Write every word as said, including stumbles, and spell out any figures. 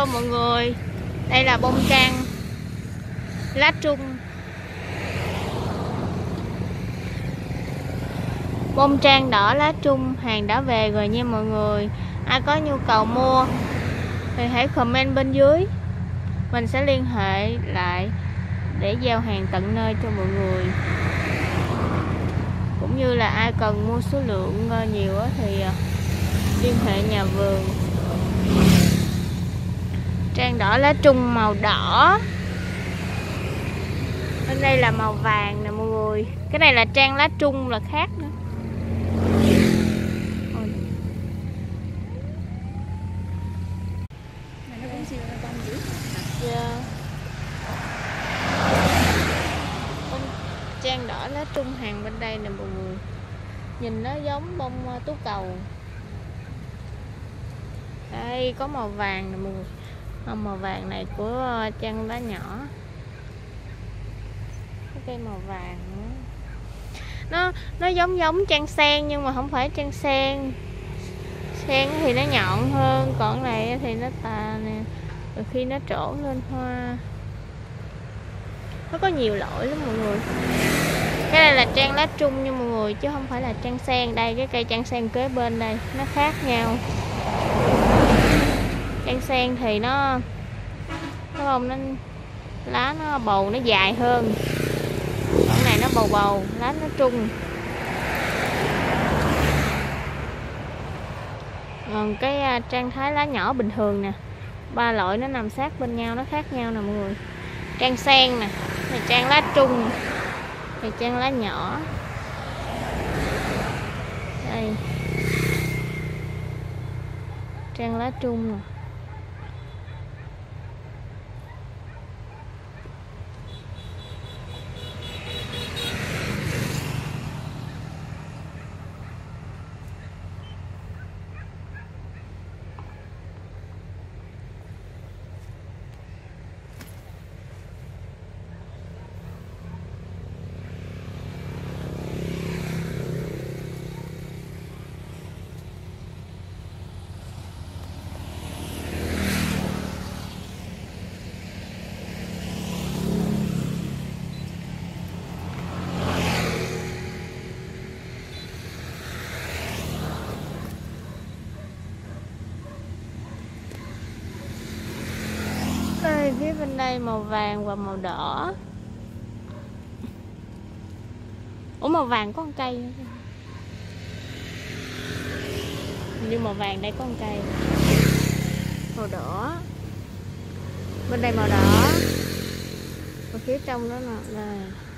Hello mọi người, đây là bông trang lá trung. Bông trang đỏ lá trung, hàng đã về rồi nha mọi người. Ai có nhu cầu mua thì hãy comment bên dưới, mình sẽ liên hệ lại để giao hàng tận nơi cho mọi người. Cũng như là ai cần mua số lượng nhiều thì liên hệ nhà vườn. Trang đỏ lá trung màu đỏ. Bên đây là màu vàng nè mọi người. Cái này là trang lá trung là khác nữa. Yeah. Trang đỏ lá trung hàng bên đây nè mọi người. Nhìn nó giống bông tú cầu. Đây có màu vàng nè mọi người. Màu vàng này của trang lá nhỏ. Cái cây màu vàng nữa. Nó nó giống giống trang sen nhưng mà không phải trang sen. Sen thì nó nhọn hơn, còn này thì nó tà nè. Rồi khi nó trổ lên hoa. Nó có nhiều loại lắm mọi người. Cái này là trang lá trung nha mọi người, chứ không phải là trang sen. Đây cái cây trang sen kế bên đây nó khác nhau. Trang sen thì nó nó bông nó lá nó bầu nó dài hơn, còn này nó bầu bầu lá nó trung. Còn cái trang thái lá nhỏ bình thường nè, ba loại nó nằm sát bên nhau, nó khác nhau nè mọi người. Trang sen nè, này trang lá trung, này trang lá nhỏ. Đây trang lá trung nè. Đây, phía bên đây màu vàng và màu đỏ. Ủa màu vàng có con cây nữa. Nhưng màu vàng đây có con cây. Màu đỏ. Bên đây màu đỏ. Và phía trong đó là